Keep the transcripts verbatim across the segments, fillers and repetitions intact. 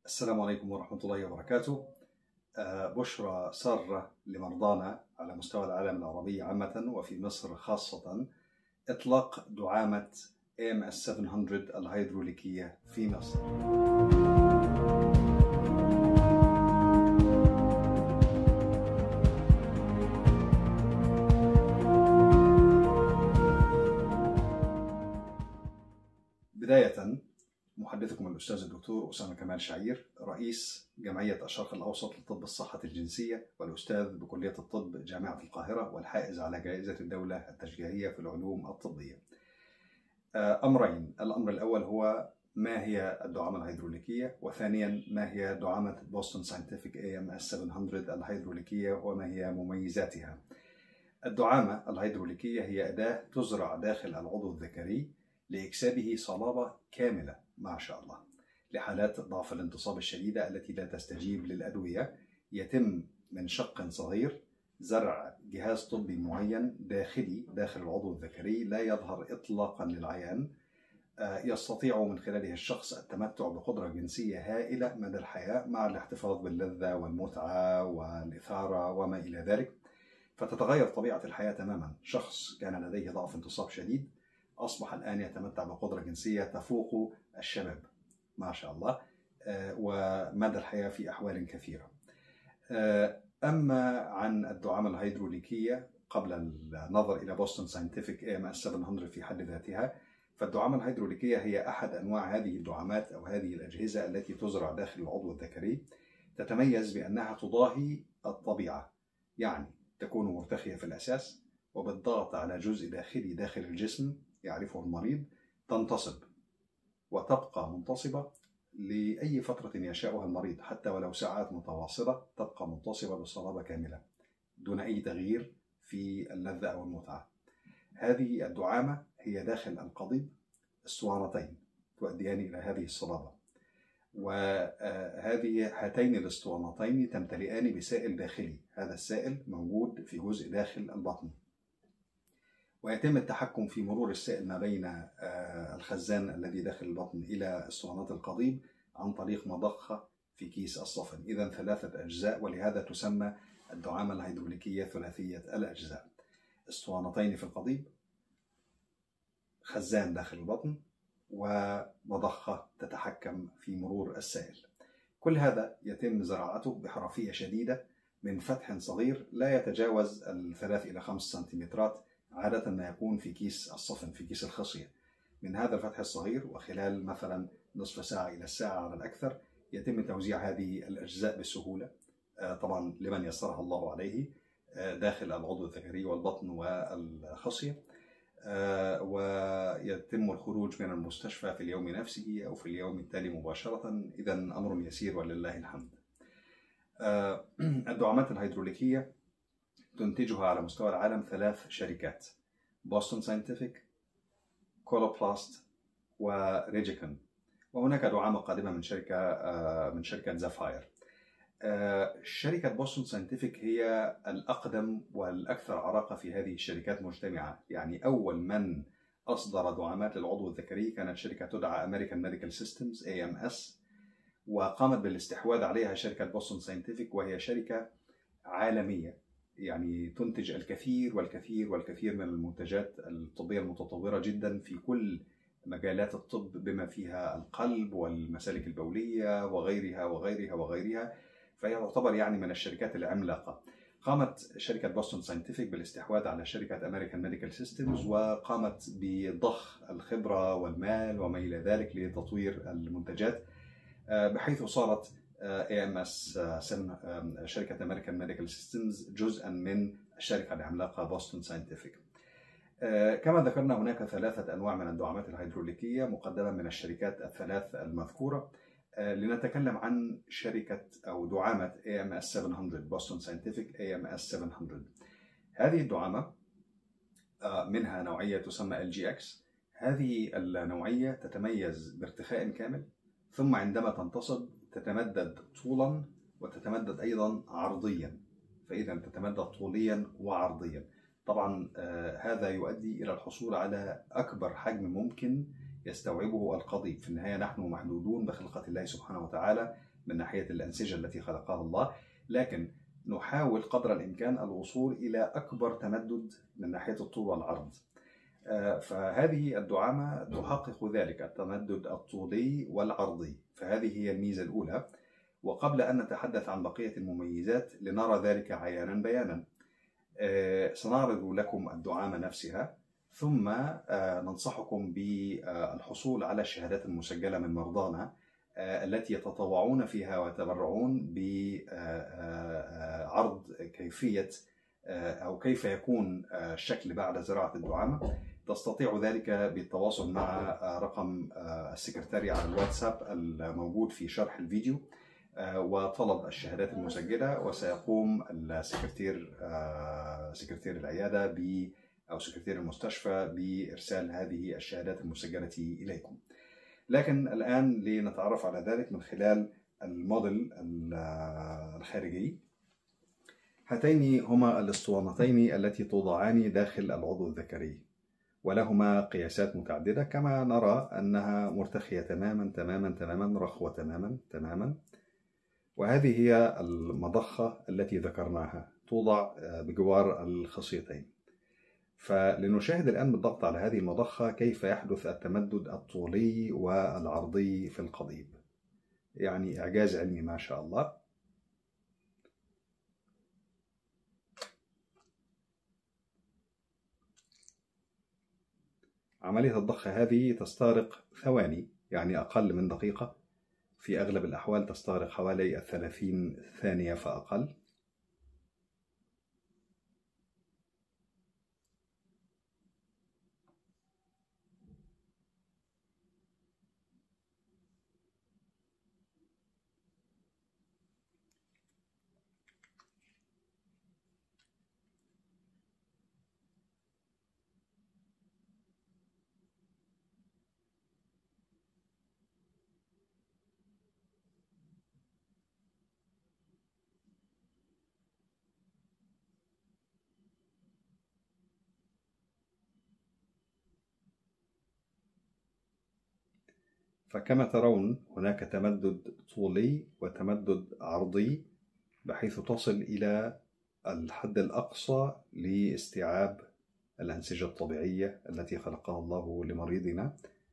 السلام عليكم ورحمة الله وبركاته. بشرى سارة لمرضانا على مستوى العالم العربي عامة وفي مصر خاصة إطلاق دعامة إيه إم إس سبعمائة الهيدروليكية في مصر. بداية محدثكم الأستاذ الدكتور أسامة كمال شعير، رئيس جمعية الشرق الأوسط لطب الصحة الجنسية والأستاذ بكلية الطب جامعة القاهرة والحائز على جائزة الدولة التشجيعية في العلوم الطبية. أمرين، الأمر الأول هو ما هي الدعامة الهيدروليكية، وثانيا ما هي دعامة بوستون ساينتفك إيه إم إس سبعمائة الهيدروليكية وما هي مميزاتها. الدعامة الهيدروليكية هي أداة تزرع داخل العضو الذكري لإكسابه صلابة كاملة ما شاء الله لحالات ضعف الانتصاب الشديدة التي لا تستجيب للأدوية. يتم من شق صغير زرع جهاز طبي معين داخلي داخل العضو الذكري لا يظهر إطلاقا للعيان، يستطيع من خلاله الشخص التمتع بقدرة جنسية هائلة مدى الحياة مع الاحتفاظ باللذة والمتعة والإثارة وما إلى ذلك، فتتغير طبيعة الحياة تماما. شخص كان لديه ضعف انتصاب شديد أصبح الآن يتمتع بقدرة جنسية تفوق الشباب ما شاء الله، ومدى الحياة في أحوال كثيرة. أما عن الدعامة الهيدروليكية قبل النظر إلى بوستون ساينتفك إيه إم إس سبعمائة في حد ذاتها، فالدعامة الهيدروليكية هي أحد أنواع هذه الدعامات أو هذه الأجهزة التي تزرع داخل العضو الذكري. تتميز بأنها تضاهي الطبيعة، يعني تكون مرتخية في الأساس وبالضغط على جزء داخلي داخل الجسم يعرفه المريض تنتصب وتبقى منتصبة لأي فترة يشاءها المريض، حتى ولو ساعات متواصلة تبقى منتصبة بصلابة كاملة دون أي تغيير في اللذة أو المتعة. هذه الدعامة هي داخل القضيب اسطوانتين تؤديان إلى هذه الصلابة، وهذه هاتين الاسطوانتين تمتلئان بسائل داخلي. هذا السائل موجود في جزء داخل البطن، ويتم التحكم في مرور السائل ما بين الخزان الذي داخل البطن إلى اسطوانات القضيب عن طريق مضخة في كيس الصفن. إذن ثلاثة أجزاء، ولهذا تسمى الدعامة الهيدروليكية ثلاثية الأجزاء: اسطوانتين في القضيب، خزان داخل البطن، ومضخة تتحكم في مرور السائل. كل هذا يتم زراعته بحرفية شديدة من فتح صغير لا يتجاوز الثلاث إلى خمس سنتيمترات، عادة ما يكون في كيس الصفن في كيس الخصية. من هذا الفتح الصغير وخلال مثلا نصف ساعة إلى الساعة على الأكثر يتم توزيع هذه الأجزاء بسهولة، طبعا لمن يسرها الله عليه، داخل العضو الذكري والبطن والخصية، ويتم الخروج من المستشفى في اليوم نفسه أو في اليوم التالي مباشرة. إذا أمر يسير ولله الحمد. الدعامات الهيدروليكية تنتجها على مستوى العالم ثلاث شركات: بوستون ساينتفك، كولوبلاست، وريجيكون، وهناك دعامة قادمة من شركة من شركة زافاير. شركة بوستون ساينتفك هي الأقدم والأكثر عراقة في هذه الشركات مجتمعة، يعني أول من أصدر دعامات للعضو الذكري كانت شركة تدعى American Medical Systems إيه إم إس، وقامت بالاستحواذ عليها شركة بوستون ساينتفك، وهي شركة عالمية يعني تنتج الكثير والكثير والكثير من المنتجات الطبية المتطورة جدا في كل مجالات الطب بما فيها القلب والمسالك البولية وغيرها وغيرها وغيرها، فهي تعتبر يعني من الشركات العملاقة. قامت شركة بوستون ساينتفك بالاستحواذ على شركة أمريكان ميديكال سيستمز، وقامت بضخ الخبرة والمال وما إلى ذلك لتطوير المنتجات، بحيث صارت إيه إم إس شركة أمريكان ميديكال سيستمز جزءا من الشركة العملاقة بوستون ساينتفك. كما ذكرنا هناك ثلاثة أنواع من الدعامات الهيدروليكية مقدمة من الشركات الثلاث المذكورة. لنتكلم عن شركة أو دعامة إيه إم إس سبعمائة بوستون ساينتفك إيه إم إس سبعمائة. هذه الدعامة منها نوعية تسمى إل جي إكس. هذه النوعية تتميز بارتخاء كامل، ثم عندما تنتصب تتمدد طولا وتتمدد أيضا عرضيا، فإذا تتمدد طوليا وعرضيا. طبعا هذا يؤدي إلى الحصول على أكبر حجم ممكن يستوعبه القضيب. في النهاية نحن محدودون بخلقة الله سبحانه وتعالى من ناحية الأنسجة التي خلقها الله، لكن نحاول قدر الإمكان الوصول إلى أكبر تمدد من ناحية الطول والعرض. فهذه الدعامة تحقق ذلك التمدد الطولي والعرضي، فهذه هي الميزة الأولى. وقبل أن نتحدث عن بقية المميزات لنرى ذلك عيانا بيانا، سنعرض لكم الدعامة نفسها، ثم ننصحكم بالحصول على الشهادات المسجلة من مرضانا التي يتطوعون فيها ويتبرعون بعرض كيفية أو كيف يكون الشكل بعد زراعة الدعامة. تستطيع ذلك بالتواصل مع رقم السكرتاري على الواتساب الموجود في شرح الفيديو وطلب الشهادات المسجلة، وسيقوم السكرتير سكرتير العيادة ب أو سكرتير المستشفى بإرسال هذه الشهادات المسجلة إليكم. لكن الآن لنتعرف على ذلك من خلال الموديل الخارجي. هاتين هما الاسطوانتين التي توضعان داخل العضو الذكري، ولهما قياسات متعددة، كما نرى أنها مرتخية تماما تماما تماما، رخوة تماما تماما. وهذه هي المضخة التي ذكرناها، توضع بجوار الخصيتين. فلنشاهد الآن بالضغط على هذه المضخة كيف يحدث التمدد الطولي والعرضي في القضيب. يعني إعجاز علمي ما شاء الله. عملية الضخ هذه تستغرق ثواني، يعني أقل من دقيقة، في أغلب الأحوال تستغرق حوالي الثلاثين ثانية فأقل. فكما ترون هناك تمدد طولي وتمدد عرضي، بحيث تصل إلى الحد الأقصى لاستيعاب الأنسجة الطبيعية التي خلقها الله لمريضنا،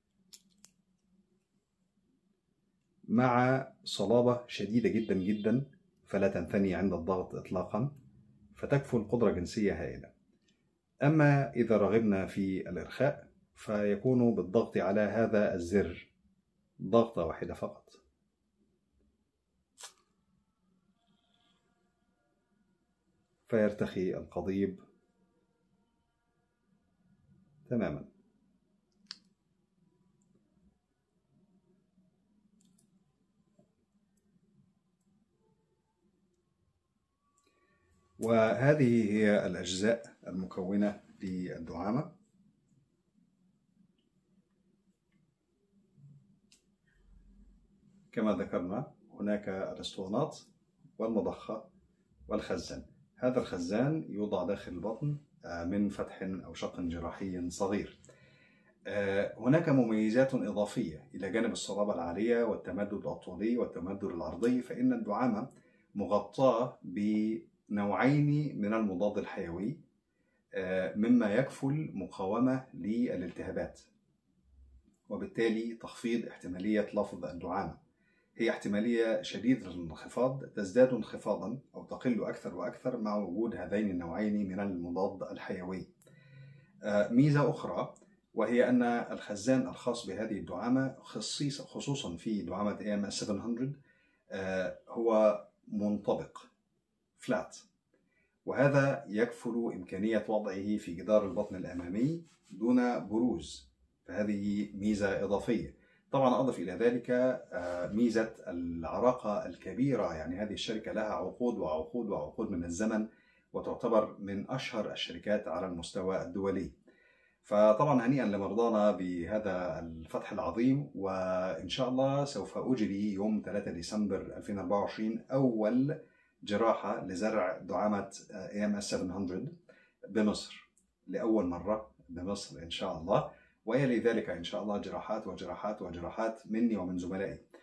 مع صلابة شديدة جدا جدا، فلا تنثني عند الضغط إطلاقا، فتكفل قدرة جنسية هائلة. أما إذا رغبنا في الإرخاء فيكون بالضغط على هذا الزر ضغطة واحدة فقط، فيرتخي القضيب تماما. وهذه هي الأجزاء المكونة للدعامة. كما ذكرنا هناك الاسطوانات والمضخة والخزان. هذا الخزان يوضع داخل البطن من فتح أو شق جراحي صغير. هناك مميزات إضافية إلى جانب الصلابة العالية والتمدد الطولي والتمدد العرضي، فإن الدعامة مغطاة بنوعين من المضاد الحيوي مما يكفل مقاومة للالتهابات، وبالتالي تخفيض احتمالية لفظ الدعامة. هي احتمالية شديدة الانخفاض، تزداد انخفاضا أو تقل أكثر وأكثر مع وجود هذين النوعين من المضاد الحيوي. ميزة أخرى وهي أن الخزان الخاص بهذه الدعامة خصوصا في دعامة إيه إم إس سبعمائة هو منطبق فلات، وهذا يكفل إمكانية وضعه في جدار البطن الأمامي دون بروز، فهذه ميزة إضافية. طبعا أضف إلى ذلك ميزة العراقة الكبيرة، يعني هذه الشركة لها عقود وعقود وعقود من الزمن، وتعتبر من أشهر الشركات على المستوى الدولي. فطبعا هنيئا لمرضانا بهذا الفتح العظيم، وإن شاء الله سوف أجري يوم ثلاثة ديسمبر ألفين وأربعة وعشرين أول جراحة لزرع دعامة إيه إم إس سبعمائة بمصر، لأول مرة بمصر إن شاء الله، ويلي ذلك إن شاء الله جراحات وجراحات وجراحات مني ومن زملائي.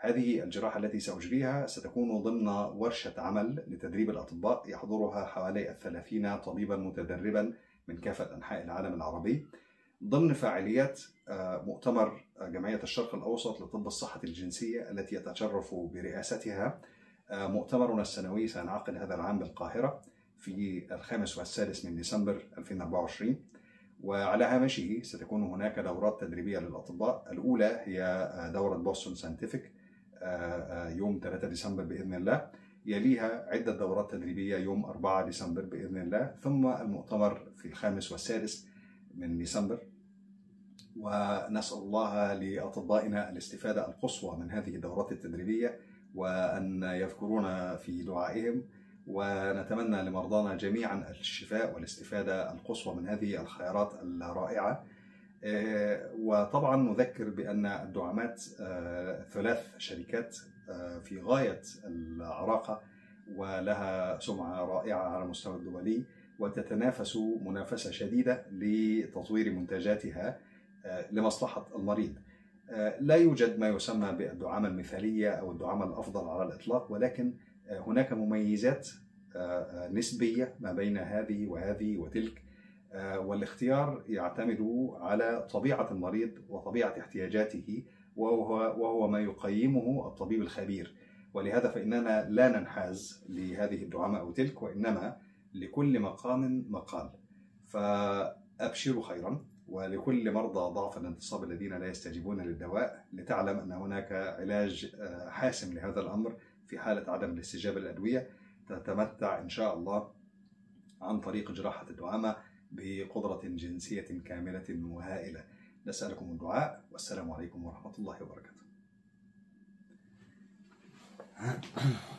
هذه الجراحة التي سأجريها ستكون ضمن ورشة عمل لتدريب الأطباء يحضرها حوالي الثلاثين طبيبا متدربا من كافة أنحاء العالم العربي، ضمن فعاليات مؤتمر جمعية الشرق الأوسط لطب الصحة الجنسية التي يتشرف برئاستها. مؤتمرنا السنوي سينعقد هذا العام بالقاهرة في الخامس والسادس من ديسمبر ألفين وأربعة وعشرين، وعلى هامشه ستكون هناك دورات تدريبية للأطباء. الأولى هي دورة بوستون ساينتفك يوم ثلاثة ديسمبر بإذن الله، يليها عدة دورات تدريبية يوم أربعة ديسمبر بإذن الله، ثم المؤتمر في الخامس والسادس من ديسمبر. ونسأل الله لأطبائنا الاستفادة القصوى من هذه الدورات التدريبية، وأن يذكرونا في دعائهم، ونتمنى لمرضانا جميعا الشفاء والاستفادة القصوى من هذه الخيارات الرائعة. وطبعا نذكر بأن الدعامات ثلاث شركات في غاية العراقة ولها سمعة رائعة على المستوى الدولي، وتتنافس منافسة شديدة لتطوير منتجاتها لمصلحة المريض. لا يوجد ما يسمى بالدعامة المثالية أو الدعامة الأفضل على الإطلاق، ولكن هناك مميزات نسبية ما بين هذه وهذه وتلك، والاختيار يعتمد على طبيعة المريض وطبيعة احتياجاته، وهو, وهو ما يقيمه الطبيب الخبير. ولهذا فإننا لا ننحاز لهذه الدعامة أو تلك، وإنما لكل مقام مقال. فأبشروا خيرا، ولكل مرضى ضعف الانتصاب الذين لا يستجيبون للدواء لتعلم أن هناك علاج حاسم لهذا الأمر في حالة عدم الاستجابة للأدوية. تتمتع إن شاء الله عن طريق جراحة الدعامة بقدرة جنسية كاملة وهائلة. نسألكم الدعاء، والسلام عليكم ورحمة الله وبركاته.